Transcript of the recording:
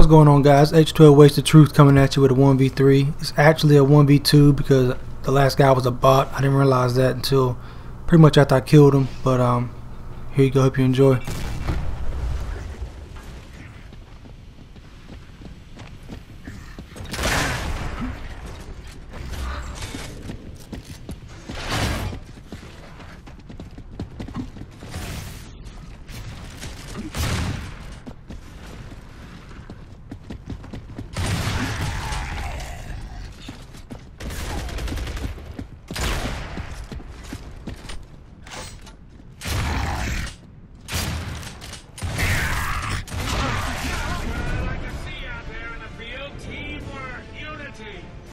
What's going on, guys? H12 Wasted Truth coming at you with a 1v3. It's actually a 1v2 because the last guy was a bot. I didn't realize that until pretty much after I killed him. But here you go. Hope you enjoy.